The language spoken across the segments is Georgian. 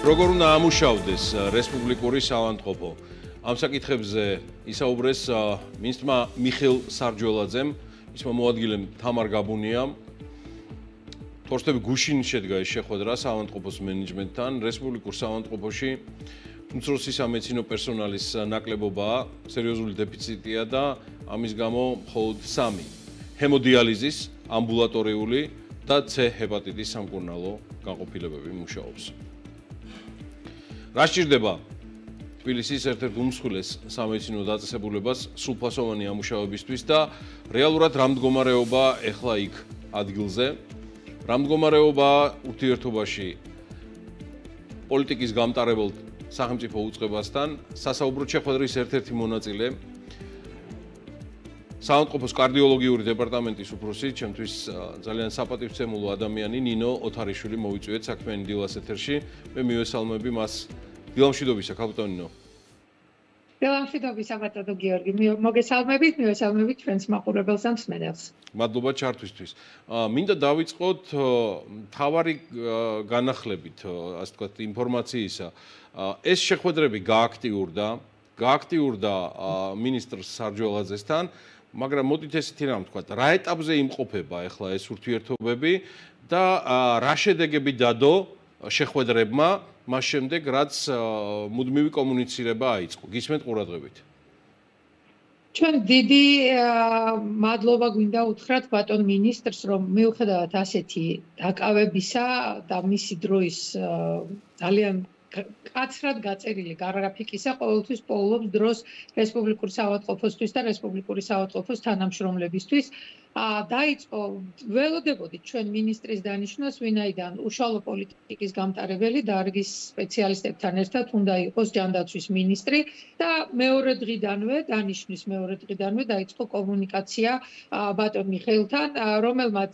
როგორ უნდა ამუშავდეს რესპუბლიკური საავადმყოფო? ამ საკითხებზე ისაუბრეს მინისტრმა მიხეილ სარჯველაძემ, მისმა მოადგილემ თამარ გაბუნიამ. თორსტები გუშინ შედგა ეს შეხვედრა საავადმყოფოს მენეჯმენტთან. რესპუბლიკურ საავადმყოფოში უმცროსი სამედიცინო პერსონალის ნაკლებობაა, სერიოზული დეფიციტია და ამის გამო მხოლოდ 3 ჰემოდიალიზის, ამბულატორიული და C ჰეპატიტის სამკურნალო განყოფილებები მუშაობს. რა სჭირდება თბილისის ერთ-ერთ უმსხვილეს სამედიცინო დაწესებულებას სრულფასოვანი ამუშავებისთვის და რეალურად რა მდგომარეობა ეხლა იქ ადგილზე? რა მდგომარეობა ურთიერთობაში პოლიტიკის გამტარებელ სახელმწიფო უწყებასთან? სასაუბრო შეხვედრის ერთ-ერთი მონაწილე საავადმყოფოს კარდიოლოგიური დეპარტამენტის უფროსი, ჩემთვის ძალიან საპატივცემულო ადამიანი ნინო ოთარიშვილი მოვიწვიეთ საქმიანი დილას ეთერში. მე მივესალმები მას. დილამშვიდობისა, კაპიტანი ნინო. დილამშვიდობისა, ბატონო გიორგი. მოგესალმებით, მივესალმებით ჩვენს მაყურებელს და მსმენელს. მადლობა ჩართვისთვის. მინდა დავიწყოთ მთავარი განახლებით, ასე ვთქვათ, ინფორმაციისა. ეს შეხვედრები გააქტიურდა მინისტრ სარჯველაძესთან, მაგრამ მოდით ესეთი რამ ვთქვათ, რა ეტაპზე იმყოფება ახლა ეს ურთიერთობები და რა შედეგები დადო შეხვედრებმა მას შემდეგ, რაც მუდმივი კომუნიცირება აიწყო. გისმენთ ყურადღებით. ჩვენ დიდი მადლობა გვინდა უთხრათ ბატონ მინისტრს, რომ მიუხედავად ასეთი დაკავებისა და მისი დროის ძალიან კაცრად გაწერილი გრაფიკისა, ყოველთვის პოულობს დროს რესპუბლიკური საავადმყოფოსთვის და რესპუბლიკური საავადმყოფოს თანამშრომლებისთვის. დაიწყო ველოდებოდით ჩვენ მინისტრის დანიშვნას, ვინაიდან უშუალო პოლიტიკის გამტარებელი დარგის სპეციალისტებთან ერთად უნდა იყოს ჯანდაცვის მინისტრი და მეორე დღიდანვე დაიწყო კომუნიკაცია ბატონ მიხეილთან, რომელმაც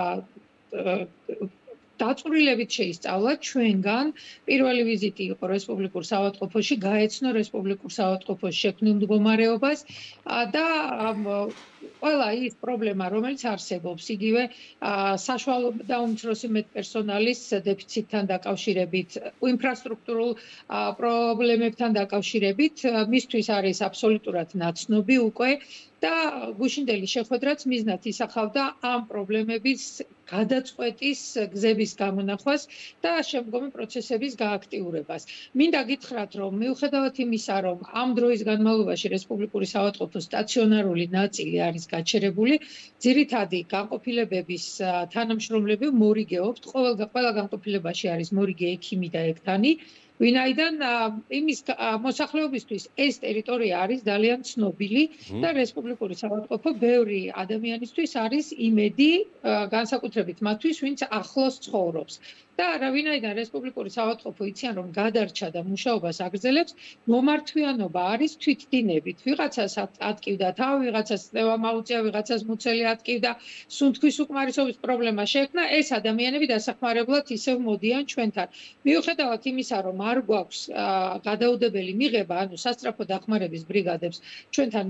დაწვრილებით შეისწავლა ჩვენგან პირველი ვიზიტი იყო რესპუბლიკურ საავადმყოფოში, გაეცნო რესპუბლიკურ საავადმყოფოს შექმნილ მდგომარეობას და ყველა ის პრობლემა, რომელიც არსებობს, იგივე საშუალო და უმცროსი медპერსონალის დეფიციტთან დაკავშირებით, ინფრასტრუქტურულ პრობლემებთან დაკავშირებით, მისთვის არის აბსოლუტურად ნაცნობი უკვე და გუშინდელი შეხვედრაც მიზნად ისახავდა ამ პრობლემების გადაწყვეტის გზების გამონახვას და შემდგომი პროცესების გააქტიურებას. მინდა გითხრათ, რომ მიუხედავად იმისა, რომ ამ დროის განმავლობაში რესპუბლიკური საავადმყოფოს სტაციონარული ნაწილი არის გაჩერებული, ძირითადი განყოფილებების თანამშრომლები მორიგეობთ, ყველა განყოფილებაში არის მორიგე ექიმი და ექთანი, ვინაიდან იმის მოსახლეობისთვის ეს ტერიტორია არის ძალიან ცნობილი და რესპუბლიკური საავადმყოფო ბევრი ადამიანისთვის არის იმედი, განსაკუთრებით მათთვის, ვინც ახლოს ცხოვრობს. და ვინაიდან რესპუბლიკური საავადმყოფო იციან, რომ გადარჩა და მუშაობას აგრძელებს, მომართვიანობა არის თვითდინებით. ვიღაცას ატკივდა თავი, ვიღაცას წნევა მაუწია, ვიღაცას მუცელი ატკივდა, სუნთქვის უკმარისობის პრობლემა შეექმნა, ეს ადამიანები დასახმარებლად ისევ მოდიან ჩვენთან. მიუხედავად იმისა, რომ არ გვაქვს გადაუდებელი მიღება, ანუ სასწრაფო დახმარების ბრიგადებს ჩვენთან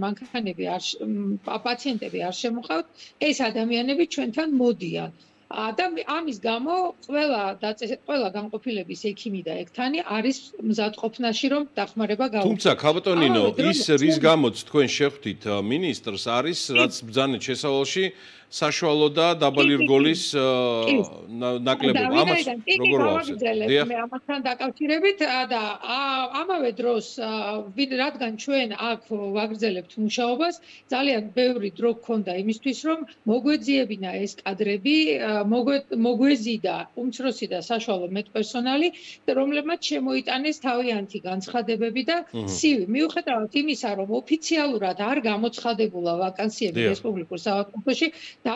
პაციენტები არ შემოყავთ, ეს ადამიანები ჩვენთან მოდიან. და ამის გამო ყველა განყოფილების ექიმი და ექთანი არის მზადყოფნაში, რომ დახმარება გაუწიოს. თუმცა, კაპიტანი ნინო, ის რის გამოც თქვენ შეხვდით მინისტრს, არის რაც ბრძანეთ შესავალში საშუალო და დაბალი რგოლის ნაკლებობა. ამას როგორ ვავსებთ? მე ამასთან დაკავშირებით და ამავე დროს, რადგან ჩვენ აქ ვაგრძელებთ მუშაობას, ძალიან ბევრი დრო გქონდა იმისთვის, რომ მოგვეძიებინა ეს კადრები, მოგვეზიდა უმცროსი და საშუალო медპერსონალი, რომლებმაც შემოიტანეს თავიანთი განცხადებები და CV. მიუხედავად იმისა, რომ ოფიციალურად არ გამოცხადებულა ვაკანსიები რესპუბლიკურ საავადმყოფოში,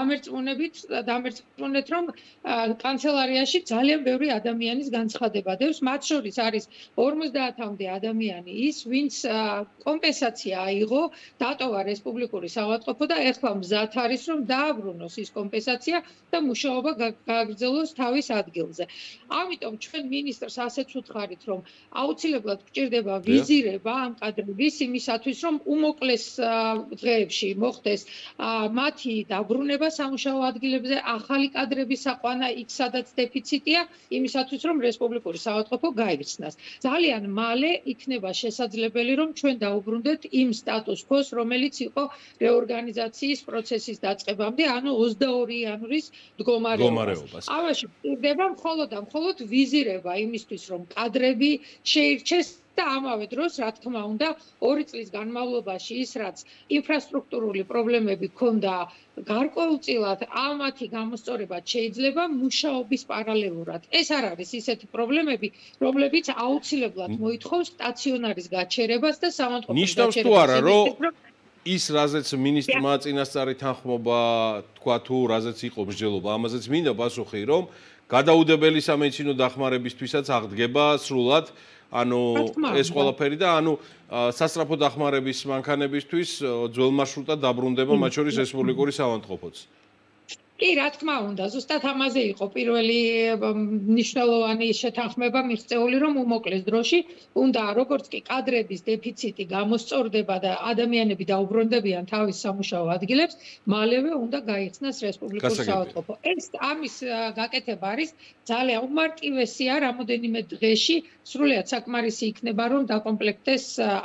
დამერწმუნეთ, რომ კანცელარიაში ძალიან ბევრი ადამიანის განცხადება დევს, მათ შორის არის 50-მდე ადამიანი ის, ვინც კომპენსაცია აიღო, დატოვა რესპუბლიკური საავადმყოფო და ეხლა მზად არის, რომ დააბრუნოს ის კომპენსაცია და მუშაობა გააგრძელოს თავის ადგილზე. ამიტომ ჩვენ მინისტრს ასეც ვუთხარით, რომ აუცილებლად გვჭირდება ვიზირება ამ კადრების იმისათვის, რომ უმოკლეს დღეებში მოხდეს მათი დაბრუნება ვიზირება სამუშაო ადგილებზე, ახალი კადრების აყვანა იქ, სადაც დეფიციტია, იმისათვის, რომ რესპუბლიკური საავადმყოფო გაიხსნას. ძალიან მალე იქნება შესაძლებელი, რომ ჩვენ დაუბრუნდეთ იმ სტატუს quo-ს, რომელიც იყო რეორგანიზაციის პროცესის დაწყებამდე, ანუ 22 იანვრის მდგომარეობას. ამაში გვჭირდება მხოლოდ ვიზირება იმისთვის, რომ კადრები შეირჩეს და ამავე დროს, რა თქმა უნდა, 2 წლის განმავლობაში ის, რაც ინფრასტრუქტურული პრობლემები ჰქონდა გარკვეულწილად, ამათი გამოსწორება შეიძლება მუშაობის პარალელურად. ეს არ არის ისეთი პრობლემები, რომლებიც აუცილებლად მოითხოვს სტაციონარის გაჩერებას და საავადმყოფოს ნიშნავს თუ არა, რომ ის რაზეც მინისტრმა წინასწარი თანხმობა თქვა თუ რაზეც იყო მსჯელობა, ამაზეც მინდა პასუხი, რომ გადაუდებელი სამედიცინო დახმარებისთვისაც აღდგება სრულად, ანუ ეს ყველაფერი და ანუ სასწრაფო დახმარების მანქანებისთვის ძველ მარშრუტად დაბრუნდება, მათ შორის რესპუბლიკური საავადმყოფოც. კი, რა თქმა უნდა, ზუსტად ამაზე იყო პირველი მნიშვნელოვანი შეთანხმება მიღწეული, რომ უმოკლეს დროში უნდა როგორც კი კადრების დეფიციტი გამოსწორდება და ადამიანები დაუბრუნდებიან თავის სამუშაო ადგილებს, მალევე უნდა გაიხსნას რესპუბლიკური საავადმყოფო. ეს ამის გაკეთება არის ძალიან უმარტივესია, რამოდენიმე დღეში სრულიად საკმარისი იქნება, რომ დაკომპლექტდეს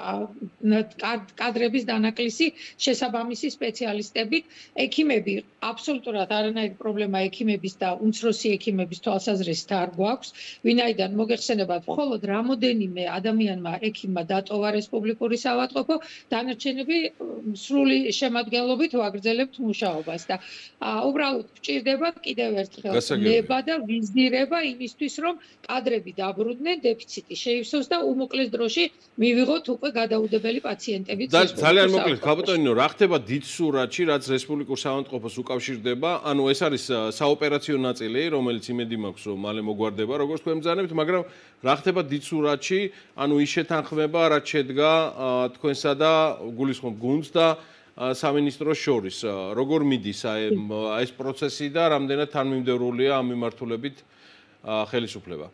კადრების დანაკლისი შესაბამისი სპეციალისტებით, ექიმები აბსოლუტურად არანაირი პრობლემა ექიმების და უმცროსი ექიმების თვალსაზრისით არ გვაქვს, ვინაიდან მოგეხსენებათ, მხოლოდ რამოდენიმე ადამიანმა ექიმმა დატოვა რესპუბლიკური საავადმყოფო, დანარჩენები სრული შემადგენლობით ვაგრძელებთ მუშაობას და უბრალოდ გვჭირდება კიდევ ერთხელ ნება და ვიზირება იმისთვის, რომ კადრები დაბრუნდნენ, დეფიციტი შეივსოს და უმოკლეს დროში მივიღოთ უკვე გადაუდებელი პაციენტები. ძალიან მოკლედ, ქალბატონინო, რა ხდება დიდ სურათში, რაც რესპუბლიკურ საავადმყოფოს უკავშირდება? ანუ ეს არის საოპერაციო ნაწილი, რომელიც იმედი მაქვს, რომ მალე მოგვარდება, როგორც თქვენ ბრძანებთ, მაგრამ რა ხდება დიდ სურათში, ანუ ის შეთანხმება, რაც შედგა თქვენსა და გულისხმობ გუნდს და სამინისტროს შორის. როგორ მიდის ეს პროცესი და რამდენად თანმიმდევრულია ამ მიმართულებით ხელისუფლება?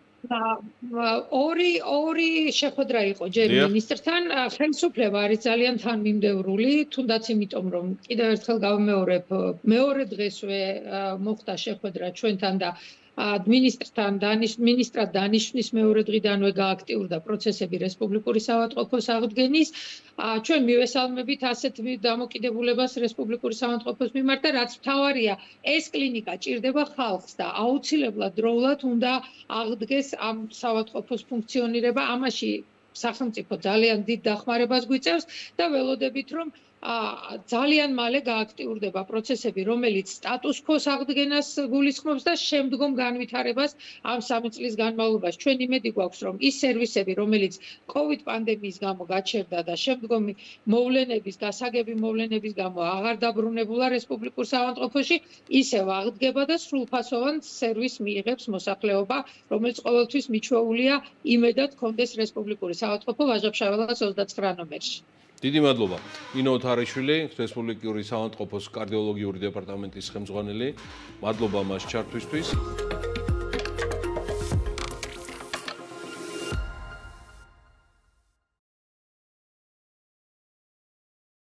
ორი შეხვედრა იყო ჯერ მინისტრთან, ხელისუფლება არის ძალიან თანმიმდევრული, თუნდაც იმიტომ, რომ კიდევ ერთხელ გავიმეორებ, მეორე დღესვე მოხდა შეხვედრა ჩვენთან და მინისტრად დანიშვნის მეორე დღიდანვე გააქტიურდა პროცესები რესპუბლიკური საავადმყოფოს აღდგენის. ჩვენ მივესალმებით ასეთ დამოკიდებულებას რესპუბლიკური საავადმყოფოს მიმართ და რაც მთავარია, ეს კლინიკა ჭირდება ხალხს და აუცილებლად დროულად უნდა აღდგეს ამ საავადმყოფოს ფუნქციონირება. ამაში სახელმწიფო ძალიან დიდ დახმარებას გვიწევს და ველოდებით, რომ ძალიან მალე გააქტიურდება პროცესები, რომელიც სტატუს quo-ს აღდგენას გულისხმობს და შემდგომ განვითარებას ამ 3 წლის განმავლობაში. ჩვენ იმედი გვაქვს, რომ ის სერვისები, რომელიც COVID პანდემიის გამო გაჩერდა და შემდგომი მოვლენების, გასაგები მოვლენების გამო აღარ დაბრუნებულა რესპუბლიკურ საავადმყოფოში, ისევ აღდგება და სრულფასოვან სერვისს მიიღებს მოსახლეობა, რომელიც ყოველთვის მიჩვეულია იმედად კონდეს რესპუბლიკური საავადმყოფო ვაჟა-ფშაველას 29 ნომერში. დიდი მადლობა. ინო თარიშვილი, რესპუბლიკური საავადმყოფოს კარდიოლოგიური დეპარტამენტის ხელმძღვანელი. მადლობა მას ჩართვისთვის.